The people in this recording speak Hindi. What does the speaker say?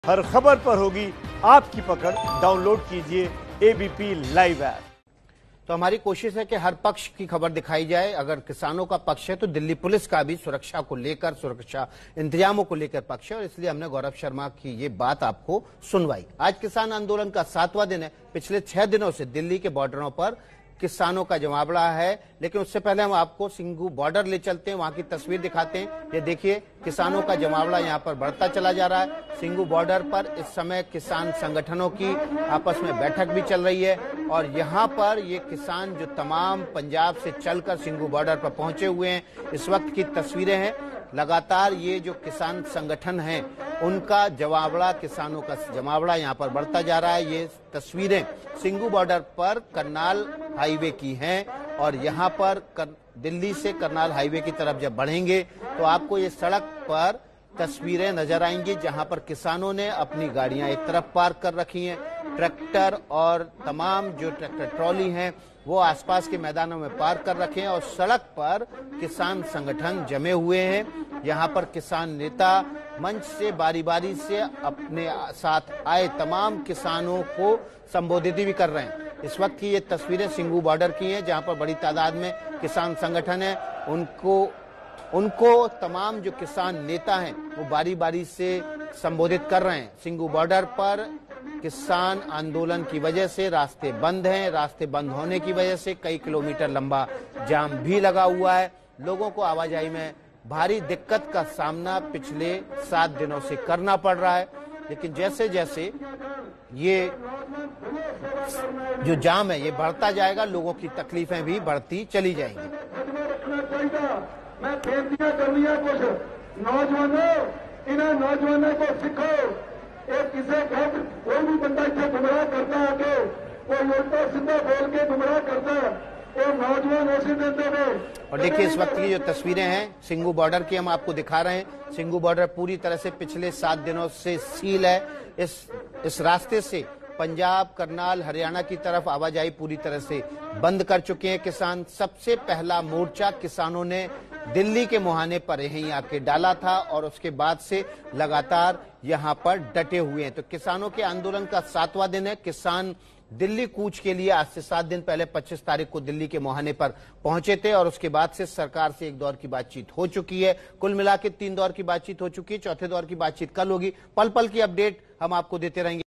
हर खबर पर होगी आपकी पकड़। डाउनलोड कीजिए एबीपी लाइव ऐप। तो हमारी कोशिश है कि हर पक्ष की खबर दिखाई जाए। अगर किसानों का पक्ष है तो दिल्ली पुलिस का भी सुरक्षा को लेकर, सुरक्षा इंतजामों को लेकर पक्ष है, और इसलिए हमने गौरव शर्मा की ये बात आपको सुनवाई। आज किसान आंदोलन का 7वां दिन है। पिछले 6 दिनों से दिल्ली के बॉर्डरों पर किसानों का जमावड़ा है, लेकिन उससे पहले हम आपको सिंघू बॉर्डर ले चलते हैं, वहां की तस्वीर दिखाते हैं। ये देखिए, किसानों का जमावड़ा यहां पर बढ़ता चला जा रहा है। सिंघू बॉर्डर पर इस समय किसान संगठनों की आपस में बैठक भी चल रही है, और यहां पर ये किसान जो तमाम पंजाब से चलकर सिंघू बॉर्डर पर पहुंचे हुए हैं, इस वक्त की तस्वीरें हैं। लगातार ये जो किसान संगठन हैं उनका जमावड़ा, किसानों का जमावड़ा यहाँ पर बढ़ता जा रहा है। ये तस्वीरें सिंघू बॉर्डर पर करनाल हाईवे की हैं, और यहाँ पर दिल्ली से करनाल हाईवे की तरफ जब बढ़ेंगे तो आपको ये सड़क पर तस्वीरें नजर आएंगी, जहां पर किसानों ने अपनी गाड़ियां एक तरफ पार्क कर रखी हैं। ट्रैक्टर और तमाम जो ट्रैक्टर ट्रॉली हैं वो आसपास के मैदानों में पार्क कर रखे हैं, और सड़क पर किसान संगठन जमे हुए हैं। यहाँ पर किसान नेता मंच से बारी बारी से अपने साथ आए तमाम किसानों को संबोधित भी कर रहे हैं। इस वक्त की ये तस्वीरें सिंघू बॉर्डर की हैं, जहाँ पर बड़ी तादाद में किसान संगठन है। उनको तमाम जो किसान नेता हैं वो बारी बारी से संबोधित कर रहे हैं। सिंघू बॉर्डर पर किसान आंदोलन की वजह से रास्ते बंद हैं। रास्ते बंद होने की वजह से कई किलोमीटर लंबा जाम भी लगा हुआ है। लोगों को आवाजाही में भारी दिक्कत का सामना पिछले 7 दिनों से करना पड़ रहा है, लेकिन जैसे जैसे ये जो जाम है ये बढ़ता जाएगा, लोगों की तकलीफें भी बढ़ती चली जाएंगी। मैं बेनतियां करनी है कुछ नौजवानों, इन्हें नौजवानों को सिखो। एक किसे कोई भी बंदा इसे गुमराह करता है तो कोई उल्टा सीधा बोल के गुमराह करता है, वो नौजवान ऐसे देते हुए। और देखिए, इस वक्त की जो तस्वीरें हैं सिंघू बॉर्डर की हम आपको दिखा रहे हैं। सिंघू बॉर्डर पूरी तरह से पिछले 7 दिनों से सील है। इस रास्ते से पंजाब, करनाल, हरियाणा की तरफ आवाजाही पूरी तरह से बंद कर चुके हैं किसान। सबसे पहला मोर्चा किसानों ने दिल्ली के मुहाने पर यहीं आके डाला था, और उसके बाद से लगातार यहां पर डटे हुए हैं। तो किसानों के आंदोलन का 7वां दिन है। किसान दिल्ली कूच के लिए आज से 7 दिन पहले 25 तारीख को दिल्ली के मुहाने पर पहुंचे थे, और उसके बाद से सरकार से एक दौर की बातचीत हो चुकी है। कुल मिला के 3 दौर की बातचीत हो चुकी है। चौथे दौर की बातचीत कल होगी। पल पल की अपडेट हम आपको देते रहेंगे।